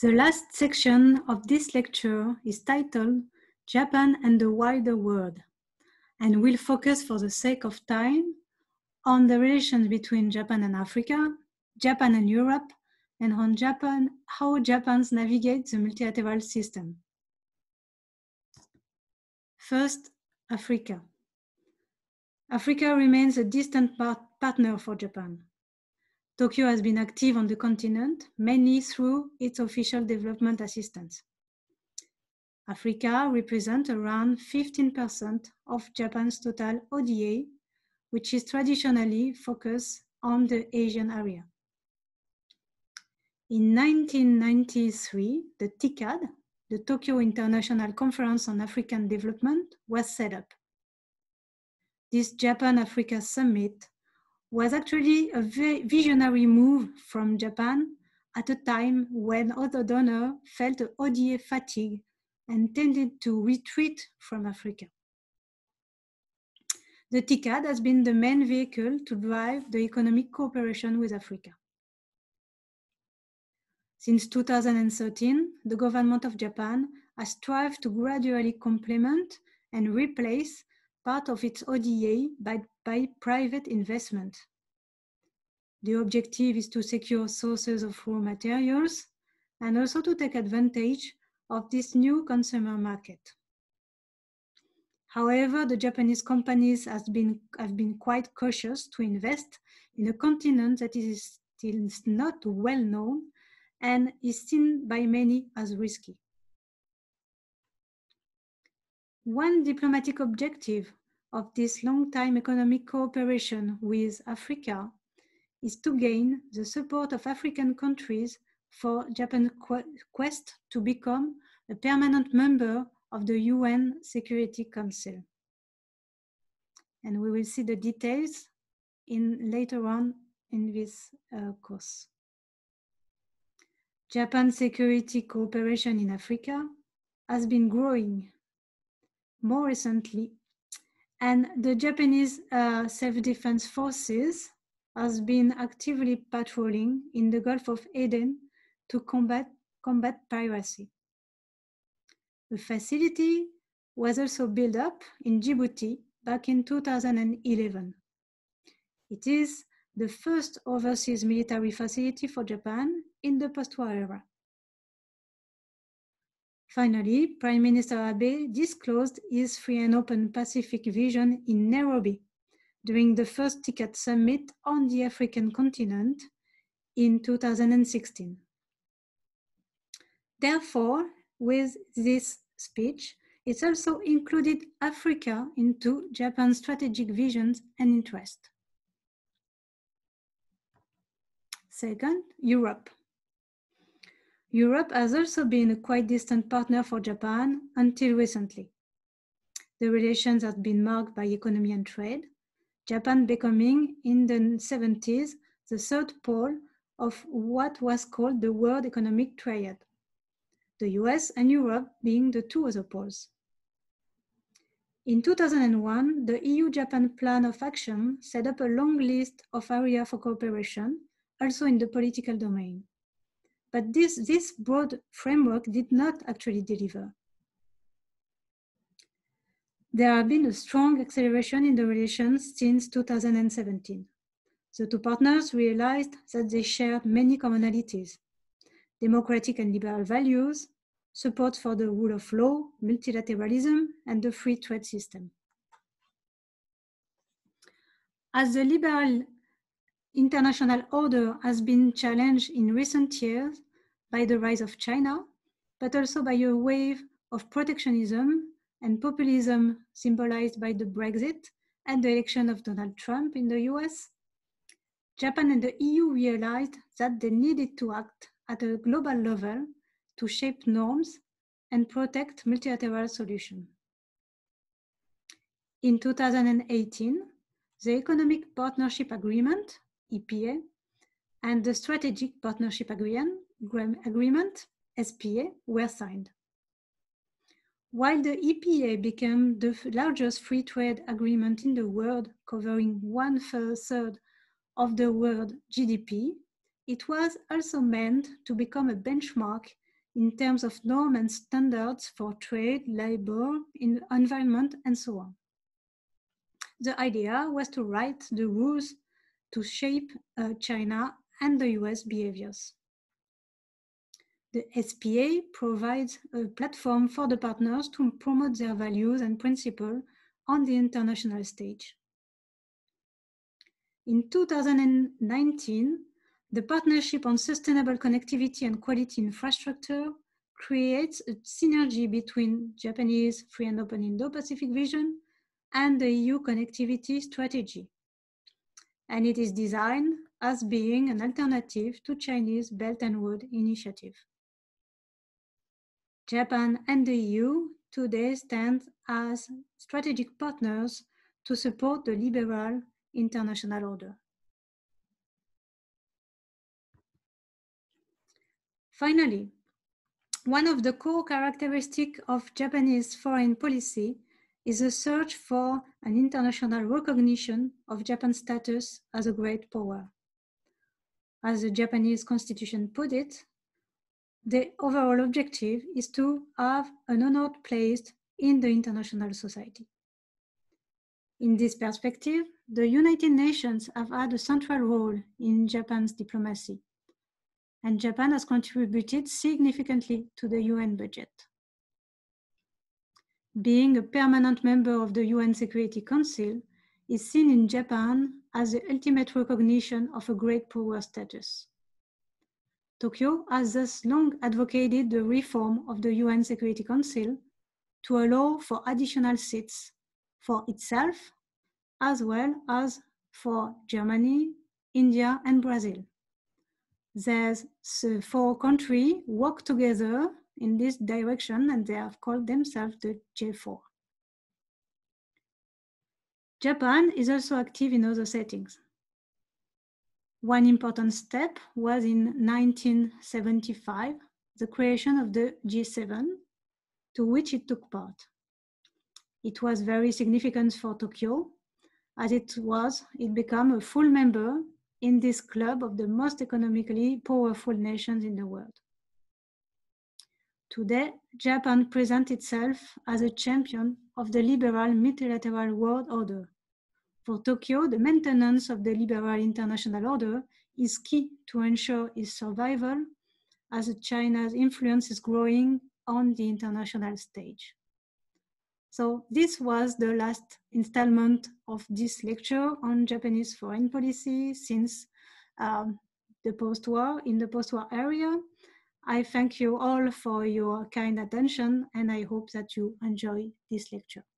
The last section of this lecture is titled Japan and the Wider World, and will focus for the sake of time on the relations between Japan and Africa, Japan and Europe, and on how Japan navigates the multilateral system. First, Africa. Africa remains a distant partner for Japan. Tokyo has been active on the continent, mainly through its official development assistance. Africa represents around 15% of Japan's total ODA, which is traditionally focused on the Asian area. In 1993, the TICAD, the Tokyo International Conference on African Development, was set up. This Japan-Africa Summit was actually a visionary move from Japan at a time when other donors felt ODA fatigue and tended to retreat from Africa. The TICAD has been the main vehicle to drive the economic cooperation with Africa. Since 2013, the government of Japan has strived to gradually complement and replace part of its ODA by private investment. The objective is to secure sources of raw materials and also to take advantage of this new consumer market. However, the Japanese companies have been quite cautious to invest in a continent that is still not well known and is seen by many as risky. One diplomatic objective of this long-time economic cooperation with Africa is to gain the support of African countries for Japan's quest to become a permanent member of the UN Security Council. And we will see the details later on in this course. Japan's security cooperation in Africa has been growing more recently, and the Japanese self-defense forces has been actively patrolling in the Gulf of Aden to combat piracy. The facility was also built up in Djibouti back in 2011. It is the first overseas military facility for Japan in the post-war era. Finally, Prime Minister Abe disclosed his free and open Pacific vision in Nairobi during the first TICAD summit on the African continent in 2016. Therefore, with this speech, it also included Africa into Japan's strategic visions and interests. Second, Europe. Europe has also been a quite distant partner for Japan until recently. The relations have been marked by economy and trade, Japan becoming in the 70s the third pole of what was called the World Economic Triad, the US and Europe being the two other poles. In 2001, the EU-Japan Plan of Action set up a long list of areas for cooperation, also in the political domain. But this broad framework did not actually deliver. There has been a strong acceleration in the relations since 2017. The two partners realized that they shared many commonalities: democratic and liberal values, support for the rule of law, multilateralism, and the free trade system. As the liberal international order has been challenged in recent years by the rise of China, but also by a wave of protectionism and populism symbolized by the Brexit and the election of Donald Trump in the US, Japan and the EU realized that they needed to act at a global level to shape norms and protect multilateral solutions. In 2018, the Economic Partnership Agreement, EPA, and the Strategic Partnership Agreement, SPA, were signed. While the EPA became the largest free trade agreement in the world, covering 1/3 of the world GDP, it was also meant to become a benchmark in terms of norms and standards for trade, labor, environment, and so on. The idea was to write the rules to shape China and the US behaviors. The SPA provides a platform for the partners to promote their values and principles on the international stage. In 2019, the Partnership on Sustainable Connectivity and Quality Infrastructure creates a synergy between Japanese Free and Open Indo-Pacific Vision and the EU Connectivity Strategy. And it is designed as being an alternative to Chinese Belt and Road Initiative. Japan and the EU today stand as strategic partners to support the liberal international order. Finally, one of the core characteristics of Japanese foreign policy is a search for an international recognition of Japan's status as a great power. As the Japanese constitution put it, the overall objective is to have an honored place in the international society. In this perspective, the United Nations have had a central role in Japan's diplomacy, and Japan has contributed significantly to the UN budget. Being a permanent member of the UN Security Council is seen in Japan as the ultimate recognition of a great power status. Tokyo has thus long advocated the reform of the UN Security Council to allow for additional seats for itself, as well as for Germany, India, and Brazil. These 4 countries work together in this direction, and they have called themselves the J4. Japan is also active in other settings. One important step was in 1975, the creation of the G7, to which it took part. It was very significant for Tokyo, as it became a full member in this club of the most economically powerful nations in the world. Today, Japan presents itself as a champion of the liberal multilateral world order. For Tokyo, the maintenance of the liberal international order is key to ensure its survival, as China's influence is growing on the international stage. So this was the last installment of this lecture on Japanese foreign policy since the post-war, in the post-war area. I thank you all for your kind attention, and I hope that you enjoy this lecture.